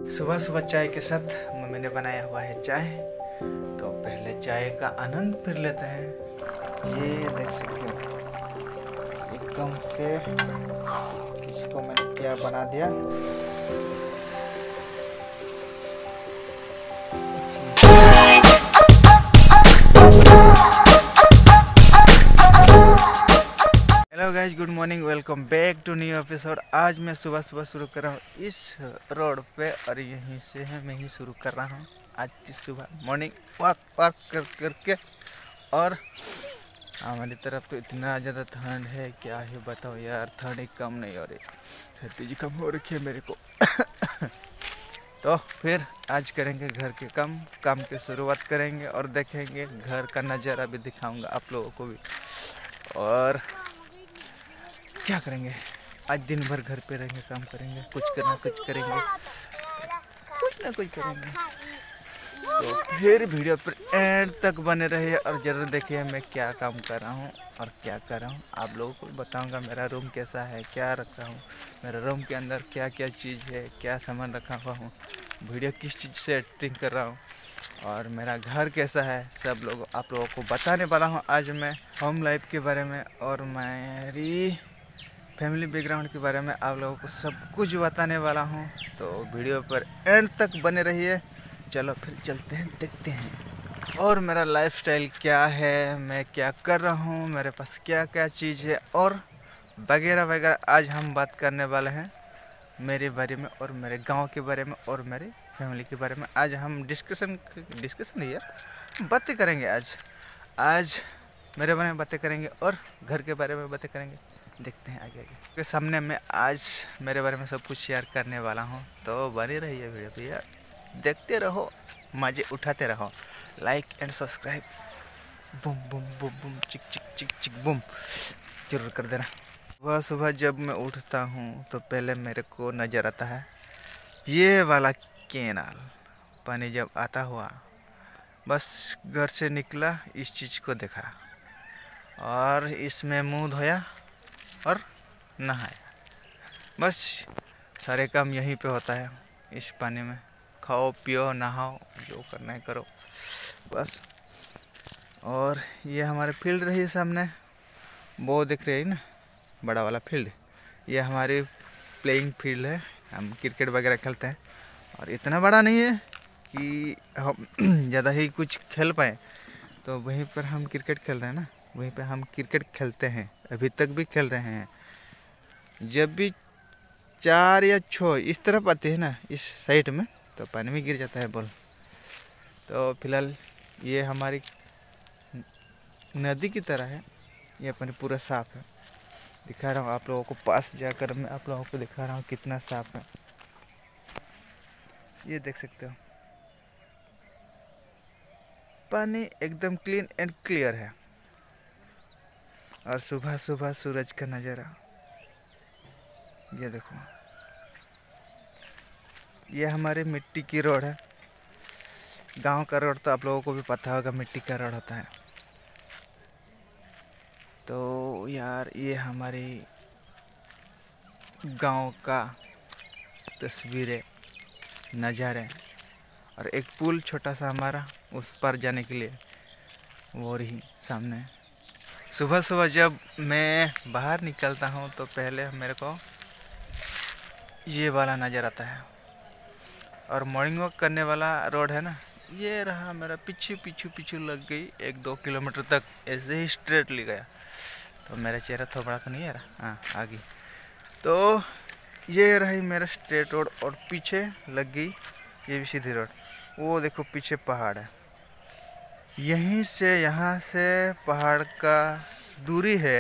सुबह सुबह चाय के साथ मम्मी ने बनाया हुआ है चाय। तो पहले चाय का आनंद फिर लेते हैं। ये देख सकते हो एकदम से इसको मैंने क्या बना दिया। Hello guys, good morning, welcome back to new episode. आज मैं सुबह सुबह शुरू कर रहा हूँ इस रोड पे और यहीं से है मैं ही शुरू कर रहा हूँ आज की सुबह मॉर्निंग वॉक करके। और हमारी तरफ तो इतना ज़्यादा ठंड है, क्या ही बताओ यार। ठंड एक कम नहीं हो रही, सर्दी जी कम हो रखी है मेरे को। तो फिर आज करेंगे घर के काम की शुरुआत करेंगे और देखेंगे घर का नज़ारा भी दिखाऊंगा आप लोगों को भी। और क्या करेंगे आज दिन भर घर पे रहेंगे, काम करेंगे, कुछ करेंगे, कुछ ना कुछ करेंगे। तो फिर वीडियो पर एंड तक बने रहिए और ज़रूर देखिए मैं क्या काम कर रहा हूँ और क्या कर रहा हूँ। आप लोगों को बताऊंगा मेरा रूम कैसा है, क्या रखा हूँ, मेरे रूम के अंदर क्या क्या चीज़ है, क्या सामान रखा हुआ हूँ, वीडियो किस चीज़ से एडिटिंग कर रहा हूँ और मेरा घर कैसा है, सब लोग आप लोगों को बताने वाला हूँ। आज मैं होम लाइफ के बारे में और मेरी फैमिली बैकग्राउंड के बारे में आप लोगों को सब कुछ बताने वाला हूँ। तो वीडियो पर एंड तक बने रहिए। चलो फिर चलते हैं, देखते हैं और मेरा लाइफस्टाइल क्या है, मैं क्या कर रहा हूँ, मेरे पास क्या क्या चीज़ है और वगैरह वगैरह। आज हम बात करने वाले हैं मेरे बारे में और मेरे गांव के बारे में और मेरे फैमिली के बारे में। आज हम डिस्कशन नहीं यार, बातें करेंगे। आज मेरे बारे में बातें करेंगे और घर के बारे में बातें करेंगे। देखते हैं आगे के सामने मैं आज मेरे बारे में सब कुछ शेयर करने वाला हूँ। तो बने रहिए वीडियो पे यार, देखते रहो, मज़े उठाते रहो। Like and subscribe boom boom boom boom chick chick chick चिक बूम जरूर कर देना। सुबह सुबह जब मैं उठता हूँ तो पहले मेरे को नज़र आता है ये वाला कैनाल। पानी जब आता हुआ बस घर से निकला, इस चीज़ को देखा और इसमें मुंह धोया और नहाया। बस सारे काम यहीं पे होता है, इस पानी में। खाओ पियो नहाओ, जो करना है करो बस। और ये हमारे फील्ड रही सामने, वो दिख रही है ना, बड़ा वाला फील्ड। ये हमारी प्लेइंग फील्ड है, हम क्रिकेट वगैरह खेलते हैं। और इतना बड़ा नहीं है कि हम ज़्यादा ही कुछ खेल पाए, तो वहीं पर हम क्रिकेट खेल रहे हैं ना, वहीं पे हम क्रिकेट खेलते हैं, अभी तक भी खेल रहे हैं। जब भी 4 या 6 इस तरफ आते हैं ना, इस साइड में, तो पानी में गिर जाता है बॉल। तो फिलहाल ये हमारी नदी की तरह है, ये पानी पूरा साफ है। दिखा रहा हूँ आप लोगों को, पास जाकर मैं आप लोगों को दिखा रहा हूँ कितना साफ है। ये देख सकते हो पानी एकदम क्लीन एंड क्लियर है। और सुबह सुबह सूरज का नज़ारा ये देखो। ये हमारे मिट्टी की रोड है। गांव का रोड तो आप लोगों को भी पता होगा, मिट्टी का रोड होता है। तो यार ये हमारी गांव का तस्वीरें, नज़ारे। और एक पुल छोटा सा हमारा उस पर जाने के लिए, वो रही सामने। सुबह सुबह जब मैं बाहर निकलता हूँ तो पहले मेरे को ये वाला नज़र आता है। और मॉर्निंग वॉक करने वाला रोड है ना, ये रहा मेरा। पीछे पीछू पीछू लग गई 1-2 किलोमीटर तक, ऐसे ही स्ट्रेटली गया। तो मेरा चेहरा थोड़ा बड़ा तो नहीं आ रहा, हाँ आ गई। तो ये रही मेरा स्ट्रेट रोड और पीछे लग गई ये भी सीधी रोड। वो देखो पीछे पहाड़ है, यहीं से यहाँ से पहाड़ का दूरी है,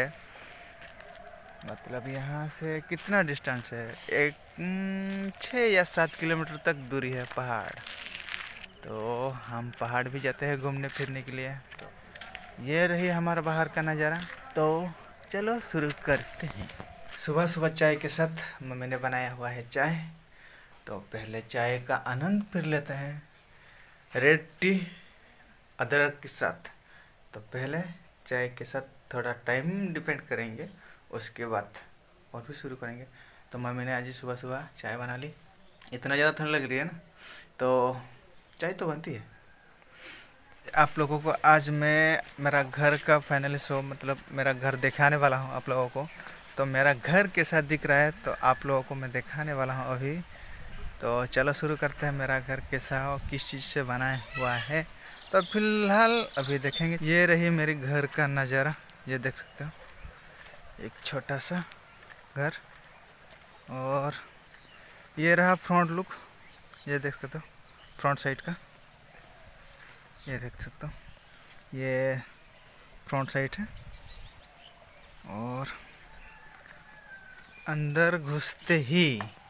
मतलब यहाँ से कितना डिस्टेंस है, 6 या 7 किलोमीटर तक दूरी है पहाड़। तो हम पहाड़ भी जाते हैं घूमने फिरने के लिए। तो ये रही हमारा बाहर का नज़ारा। तो चलो शुरू करते हैं। सुबह सुबह चाय के साथ मम्मी ने बनाया हुआ है चाय। तो पहले चाय का आनंद फिर लेते हैं, रेड टी अदरक के साथ। तो पहले चाय के साथ थोड़ा टाइम डिपेंड करेंगे, उसके बाद और भी शुरू करेंगे। तो मम्मी ने आज सुबह सुबह चाय बना ली इतना ज़्यादा ठंड लग रही है ना, तो चाय तो बनती है। आप लोगों को आज मैं मेरा घर का फाइनली शो, मतलब मेरा घर दिखाने वाला हूँ आप लोगों को। तो मेरा घर कैसा दिख रहा है तो आप लोगों को मैं दिखाने वाला हूँ अभी। तो चलो शुरू करते हैं, मेरा घर कैसा और किस चीज़ से बनाया हुआ है। तो फिलहाल अभी देखेंगे। ये रही मेरे घर का नज़ारा, ये देख सकते हो, एक छोटा सा घर। और ये रहा फ्रंट लुक, ये देख सकते हो फ्रंट साइड का, ये देख सकते हो, ये फ्रंट साइड है। और अंदर घुसते ही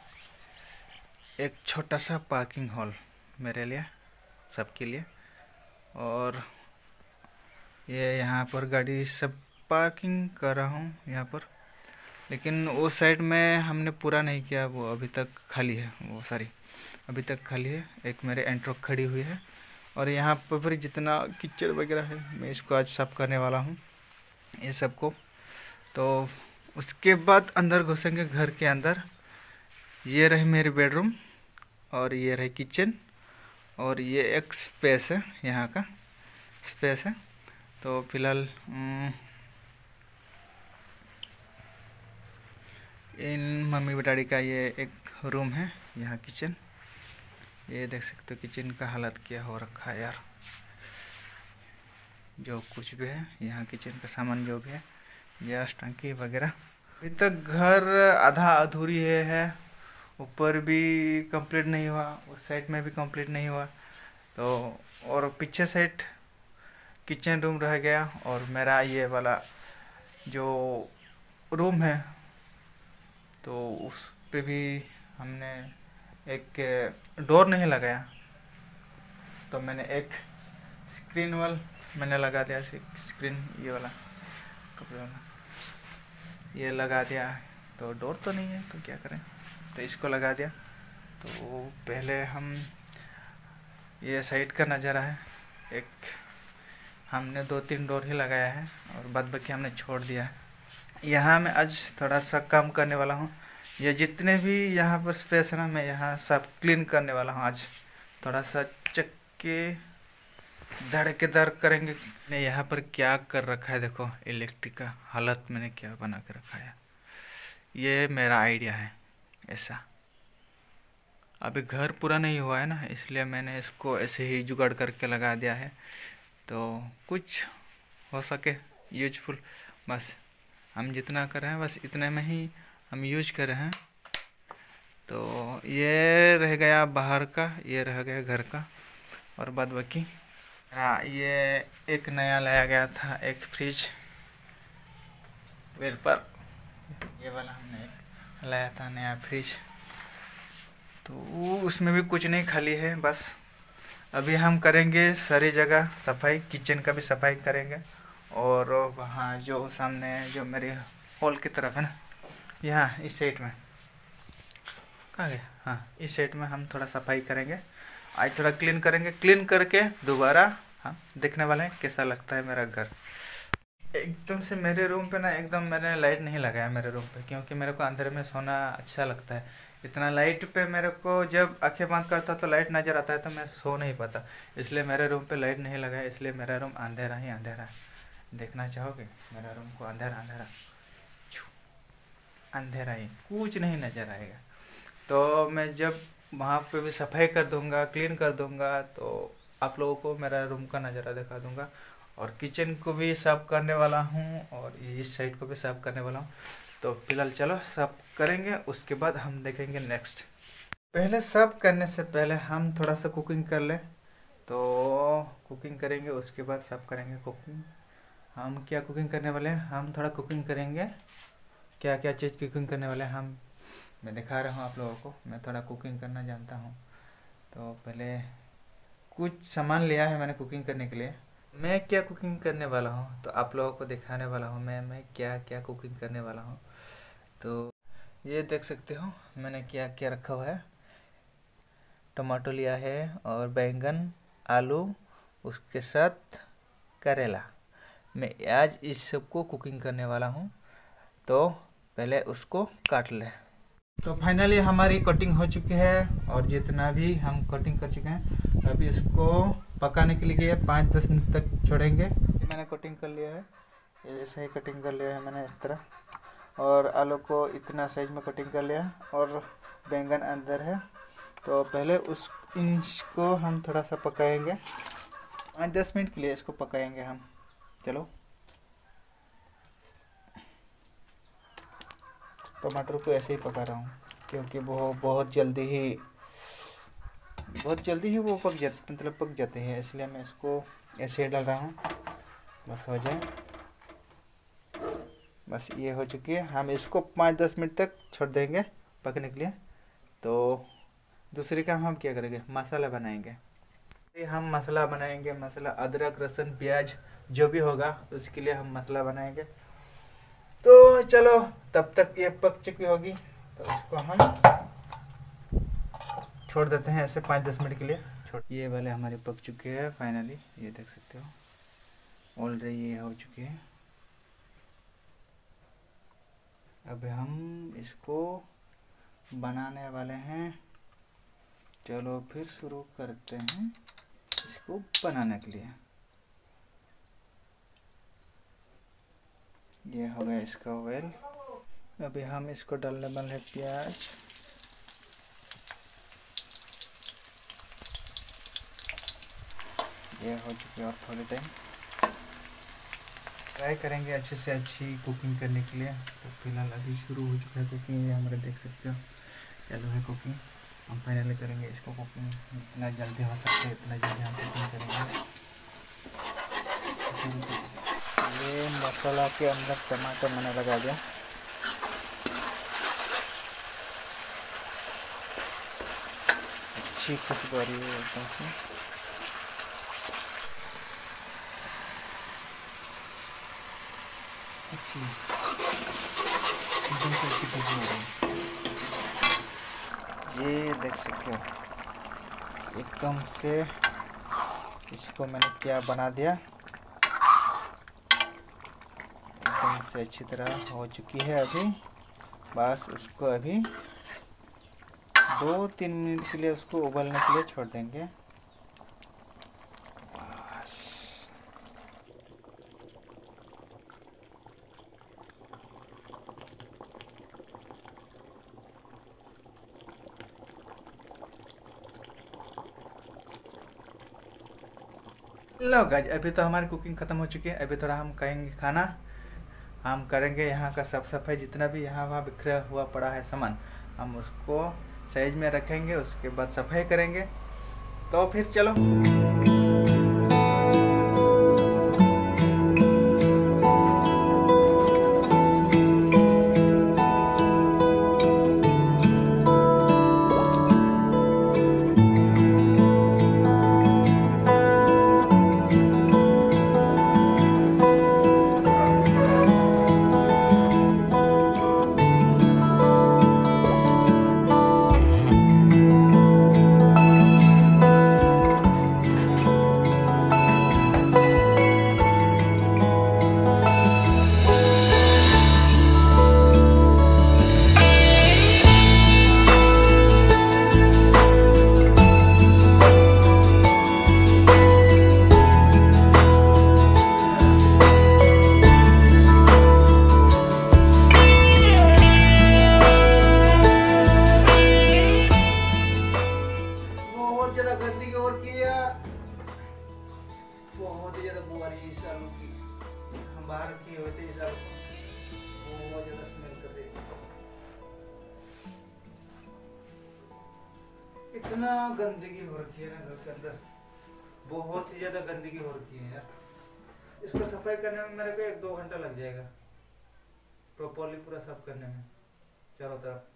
एक छोटा सा पार्किंग हॉल मेरे लिए, सबके लिए। और ये यहाँ पर गाड़ी सब पार्किंग कर रहा हूँ यहाँ पर, लेकिन वो साइड में हमने पूरा नहीं किया, वो अभी तक खाली है, वो सारी अभी तक खाली है। एक मेरे एंट्रोक खड़ी हुई है। और यहाँ पर फिर जितना कीचड़ वगैरह है मैं इसको आज साफ करने वाला हूँ, ये सबको। तो उसके बाद अंदर घुसेंगे घर के अंदर। ये रहे मेरी बेडरूम और ये रहे किचन और ये एक स्पेस है, यहाँ का स्पेस है। तो फिलहाल इन मम्मी डैडी का ये एक रूम है, यहाँ किचन। ये देख सकते हो किचन का हालत क्या हो रखा है यार। जो कुछ भी है यहाँ किचन का सामान जो भी है, गैस टंकी वगैरह। अभी तक घर आधा अधूरी है। ऊपर भी कंप्लीट नहीं हुआ, उस साइड में भी कंप्लीट नहीं हुआ। तो और पीछे साइड किचन रूम रह गया। और मेरा ये वाला जो रूम है तो उस पे भी हमने एक डोर नहीं लगाया, तो मैंने एक स्क्रीन वाल मैंने लगा दिया। स्क्रीन ये वाला कपड़े वाला ये लगा दिया। तो डोर तो नहीं है तो क्या करें, तो इसको लगा दिया। तो पहले हम ये साइड का नज़ारा है, एक हमने 2-3 डोर ही लगाया है और बाद बाकी हमने छोड़ दिया है। यहाँ मैं आज थोड़ा सा काम करने वाला हूँ। ये जितने भी यहाँ पर स्पेस है ना, मैं यहाँ सब क्लीन करने वाला हूँ आज। थोड़ा सा चक्के धड़केदार करेंगे। मैंने यहाँ पर क्या कर रखा है देखो, इलेक्ट्रिक का हालत मैंने क्या बना के रखा है। ये मेरा आइडिया है ऐसा। अभी घर पूरा नहीं हुआ है ना, इसलिए मैंने इसको ऐसे ही जुगाड़ करके लगा दिया है। तो कुछ हो सके यूजफुल, बस हम जितना कर रहे हैं बस इतने में ही हम यूज कर रहे हैं। तो ये रह गया बाहर का, ये रह गया घर का। और बाद बाकी हाँ, ये एक नया लाया गया था एक फ्रिज वेल पर, ये वाला हमने एक लाया था नया फ्रिज। तो उसमें भी कुछ नहीं खाली है, बस अभी हम करेंगे सारी जगह सफाई, किचन का भी सफाई करेंगे। और वहाँ जो सामने जो मेरे हॉल की तरफ है ना, यहाँ इस साइड में कहाँ गया, हाँ इस साइड में हम थोड़ा सफाई करेंगे आज, थोड़ा क्लीन करेंगे। क्लीन करके दोबारा हम देखने वाले हैं कैसा लगता है मेरा घर। एकदम से मेरे रूम पे ना, एकदम मैंने लाइट नहीं लगाया मेरे रूम पे, क्योंकि मेरे को अंधेरे में सोना अच्छा लगता है। इतना लाइट पे मेरे को जब आंखें बंद करता तो लाइट नज़र आता है तो मैं सो नहीं पाता, इसलिए मेरे रूम पे लाइट नहीं लगाया। इसलिए मेरा रूम अंधेरा ही अंधेरा है। देखना चाहोगे मेरा रूम को? अंधेरा अंधेरा अंधेरा ही, कुछ नहीं नज़र आएगा। तो मैं जब वहाँ पे भी सफाई कर दूंगा, क्लीन कर दूंगा, तो आप लोगों को मेरा रूम का नज़ारा दिखा दूंगा। और किचन को भी साफ़ करने वाला हूँ और इस साइड को भी साफ़ करने वाला हूँ। तो फिलहाल चलो साफ़ करेंगे, उसके बाद हम देखेंगे नेक्स्ट। पहले साफ़ करने से पहले हम थोड़ा सा कुकिंग कर लें। तो कुकिंग करेंगे उसके बाद साफ़ करेंगे। कुकिंग हम क्या कुकिंग करने वाले हैं, हम थोड़ा कुकिंग करेंगे। क्या क्या चीज़ कुकिंग करने वाले हैं हम मैं दिखा रहा हूँ आप लोगों को। मैं थोड़ा कुकिंग करना जानता हूँ। तो पहले कुछ सामान लिया है मैंने कुकिंग करने के लिए। मैं क्या कुकिंग करने वाला हूँ तो आप लोगों को दिखाने वाला हूँ मैं क्या क्या कुकिंग करने वाला हूँ। तो ये देख सकते हो मैंने क्या क्या रखा हुआ है। टमाटो लिया है और बैंगन, आलू, उसके साथ करेला। मैं आज इस सब को कुकिंग करने वाला हूँ। तो पहले उसको काट ले। तो फाइनली हमारी कटिंग हो चुकी है और जितना भी हम कटिंग कर चुके हैं अभी इसको पकाने के लिए 5-10 मिनट तक छोड़ेंगे। मैंने कटिंग कर लिया है, ऐसे ही कटिंग कर लिया है मैंने इस तरह, और आलू को इतना साइज में कटिंग कर लिया और बैंगन अंदर है। तो पहले इसको हम थोड़ा सा पकाएंगे, 5-10 मिनट के लिए इसको पकाएंगे हम। चलो टमाटर को ऐसे ही पका रहा हूँ क्योंकि वो बहुत जल्दी ही वो पक जाते हैं, इसलिए मैं इसको ऐसे ही डाल रहा हूँ। बस हो जाए, बस ये हो चुकी है। हम इसको 5-10 मिनट तक छोड़ देंगे पकने के लिए। तो दूसरी काम हम क्या करेंगे, मसाला बनाएंगे। हम मसाला बनाएंगे, मसाला अदरक लहसुन प्याज जो भी होगा उसके लिए हम मसाला बनाएंगे। तो चलो तब तक ये पक चुकी होगी तो इसको हम छोड़ देते हैं ऐसे 5-10 मिनट के लिए। ये वाले हमारे पक चुके हैं फाइनली, ये देख सकते हो ऑलरेडी ये हो चुके हैं। अब हम इसको बनाने वाले हैं। चलो फिर शुरू करते हैं इसको बनाने के लिए। ये हो गया इसका ऑयल। अभी हम इसको डालने वाले हैं प्याज। ये हो चुकी है और थोड़े टाइम ट्राई करेंगे अच्छे से अच्छी कुकिंग करने के लिए। तो फिलहाल अभी शुरू हो चुका है कुकिंग, ये हमारे देख सकते हो चालू है कुकिंग। हम फाइनली करेंगे इसको कुकिंग, जितना जल्दी हो सकता है इतना जल्दी हम कुकिंग करेंगे। ये मसाला के अंदर टमाटर मैंने लगा दिया। अच्छी खुशबू आ रही है एकदम से। अच्छी एकदम से अच्छी खुशबू आ रही है, ये देख सकते हो एकदम से। इसको मैंने क्या बना दिया, से अच्छी तरह हो चुकी है। अभी बस उसको अभी 2-3 मिनट के लिए उसको उबलने के लिए छोड़ देंगे। बस लो गाइस, अभी तो हमारी कुकिंग ख़त्म हो चुकी है। अभी थोड़ा हम खाएंगे खाना। हम करेंगे यहाँ का साफ सफाई, जितना भी यहाँ वहाँ बिखरा हुआ पड़ा है सामान हम उसको साइज में रखेंगे, उसके बाद सफाई करेंगे। तो फिर चलो। बहुत ही ज़्यादा बू आ रही है इस आलू की। हम बाहर रखे हुए थे इस आलू को, बहुत ज़्यादा स्मेल कर रही है। इतना गंदगी हो रखी है ना घर के अंदर, बहुत ही ज़्यादा गंदगी हो रखी है यार। इसको सफाई करने में मेरे को 1-2 घंटा लग जाएगा, प्रॉपरली पूरा साफ करने में चारों तरफ।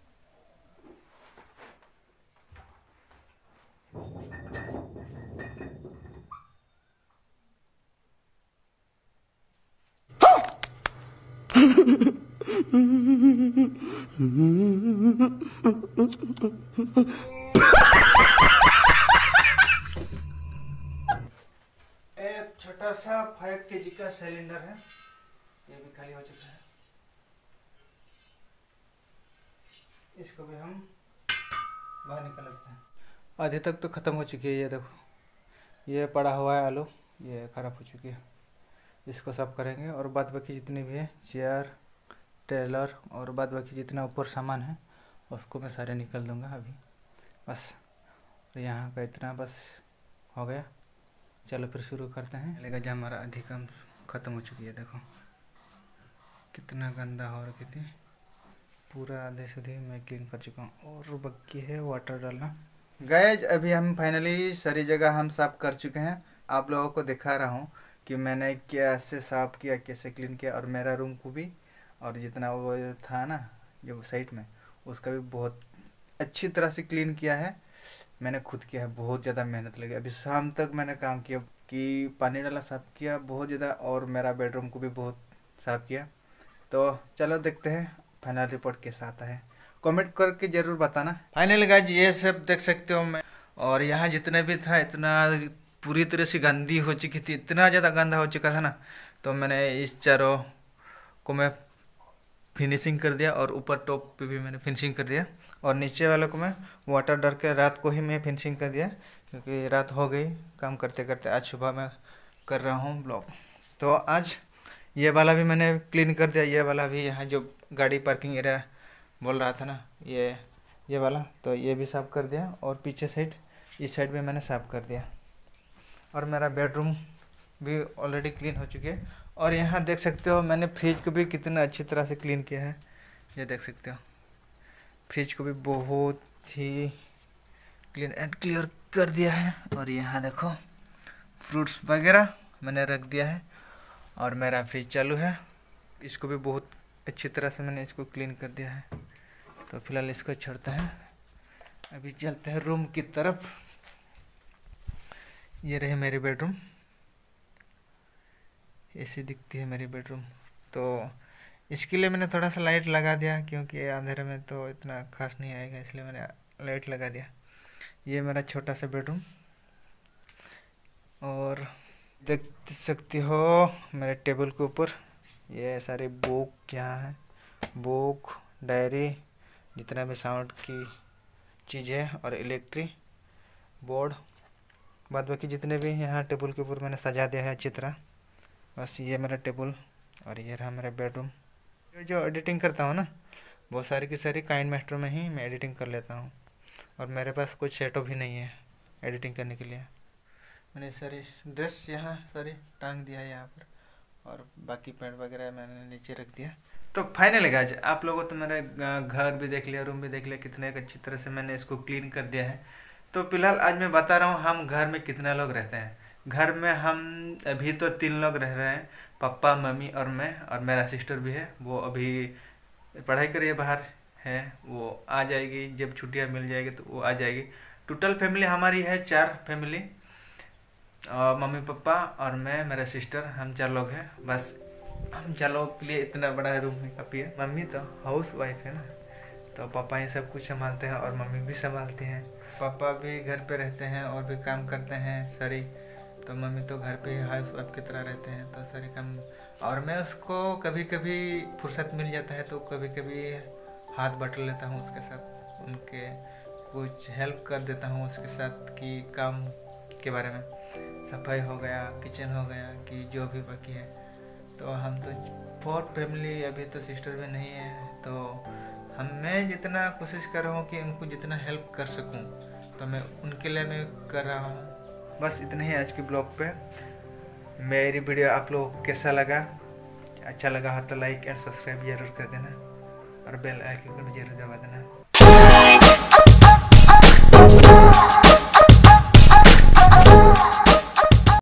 एक छोटा सा 5 kg का सिलेंडर है, ये भी खाली हो चुका है। इसको भी हम बाहर निकाल लेते हैं। आधे तक तो ख़त्म हो चुकी है। ये देखो, ये पड़ा हुआ है आलू, ये ख़राब हो चुकी है। इसको साफ करेंगे और बाद बाकी जितनी भी है, चेयर, टेलर और बाद बाकी जितना ऊपर सामान है उसको मैं सारे निकाल दूंगा अभी। बस यहाँ का इतना बस हो गया। चलो फिर शुरू करते हैं। लेकिन जब हमारा आधी काम ख़त्म हो चुकी है, देखो कितना गंदा हो रखी थी। पूरा आधे से मैं क्लीन कर चुका हूँ और बाकी है वाटर डालना। गाइस अभी हम फाइनली सारी जगह हम साफ़ कर चुके हैं। आप लोगों को दिखा रहा हूँ कि मैंने कैसे साफ़ किया, कैसे क्लीन किया। और मेरा रूम को भी, और जितना वो था ना जो साइड में, उसका भी बहुत अच्छी तरह से क्लीन किया है। मैंने खुद किया है, बहुत ज़्यादा मेहनत लगी। अभी शाम तक मैंने काम किया कि पानी डाला, साफ़ किया बहुत ज़्यादा, और मेरा बेडरूम को भी बहुत साफ़ किया। तो चलो देखते हैं फाइनल रिपोर्ट कैसा आता है। कमेंट करके ज़रूर बताना। फाइनल गाइस ये सब देख सकते हो मैं, और यहाँ जितना भी था इतना पूरी तरह से गंदी हो चुकी थी, इतना ज़्यादा गंदा हो चुका था ना। तो मैंने इस चारों को मैं फिनिशिंग कर दिया, और ऊपर टॉप पे भी मैंने फिनिशिंग कर दिया, और नीचे वाले को मैं वाटर डाल के रात को ही मैं फिनिशिंग कर दिया, क्योंकि रात हो गई काम करते करते। आज सुबह मैं कर रहा हूँ ब्लॉग। तो आज ये वाला भी मैंने क्लीन कर दिया। ये वाला भी, यहाँ जो गाड़ी पार्किंग एरिया बोल रहा था ना, ये वाला, तो ये भी साफ़ कर दिया। और पीछे साइड, इस साइड भी मैंने साफ़ कर दिया। और मेरा बेडरूम भी ऑलरेडी क्लीन हो चुकी है। और यहाँ देख सकते हो मैंने फ्रिज को भी कितना अच्छी तरह से क्लीन किया है। ये देख सकते हो, फ्रिज को भी बहुत ही क्लीन एंड क्लियर कर दिया है। और यहाँ देखो फ्रूट्स वगैरह मैंने रख दिया है, और मेरा फ्रिज चालू है। इसको भी बहुत अच्छी तरह से मैंने इसको क्लीन कर दिया है। तो फिलहाल इसको छोड़ते हैं, अभी चलते हैं रूम की तरफ। ये रहे मेरी बेडरूम, ऐसी दिखती है मेरी बेडरूम। तो इसके लिए मैंने थोड़ा सा लाइट लगा दिया, क्योंकि अंधेरे में तो इतना खास नहीं आएगा, इसलिए मैंने लाइट लगा दिया। ये मेरा छोटा सा बेडरूम, और देख सकती हो मेरे टेबल के ऊपर ये सारे बुक यहाँ है, बुक, डायरी, जितना भी साउंड की चीज़ है, और इलेक्ट्रिक बोर्ड, बाद बाकी जितने भी यहाँ टेबल के ऊपर मैंने सजा दिया है अच्छी तरह। बस ये मेरा टेबल, और ये रहा मेरा बेडरूम। जो एडिटिंग करता हूँ ना, बहुत सारी की सारी काइनमास्टर में ही मैं एडिटिंग कर लेता हूँ, और मेरे पास कुछ सेटअप भी नहीं है एडिटिंग करने के लिए। मैंने सारी ड्रेस यहाँ सारी टांग दिया है यहाँ पर, और बाकी पैंट वगैरह मैंने नीचे रख दिया। तो फाइनली गाइस आप लोगों तो मेरा घर भी देख लिया, रूम भी देख लिया, कितने अच्छी तरह से मैंने इसको क्लीन कर दिया है। तो फिलहाल आज मैं बता रहा हूँ हम घर में कितने लोग रहते हैं। घर में हम अभी तो 3 लोग रह रहे हैं, पापा, मम्मी और मैं, और मेरा सिस्टर भी है। वो अभी पढ़ाई कर रही है, बाहर है। वो आ जाएगी जब छुट्टियाँ मिल जाएगी तो वो आ जाएगी। टोटल फैमिली हमारी है 4 फैमिली, मम्मी पापा और मैं, मेरा सिस्टर, हम 4 लोग हैं। बस हम 4 लोगों के लिए इतना बड़ा रूम में काफ़ी है। मम्मी तो हाउस वाइफ है ना, तो पापा ही सब कुछ संभालते हैं, और मम्मी भी संभालती हैं। पापा भी घर पे रहते हैं और भी काम करते हैं सारी, तो मम्मी तो घर पे हाउस वाइफ की तरह रहते हैं, तो सारे काम। और मैं उसको कभी कभी फुर्सत मिल जाता है तो कभी कभी हाथ बटा लेता हूँ उसके साथ, उनके कुछ हेल्प कर देता हूँ उसके साथ कि काम के बारे में, सफाई हो गया, किचन हो गया, कि जो भी बाकी है। तो हम तो 4 फैमिली, अभी तो सिस्टर भी नहीं है, तो मैं जितना कोशिश कर रहा हूँ कि उनको जितना हेल्प कर सकूँ, तो मैं उनके लिए मैं कर रहा हूँ। बस इतना ही आज के ब्लॉग पे। मेरी वीडियो आप लोगों को कैसा लगा? अच्छा लगा हो तो लाइक एंड सब्सक्राइब जरूर कर देना, और बेल आइकन को भी जरूर दबा देना।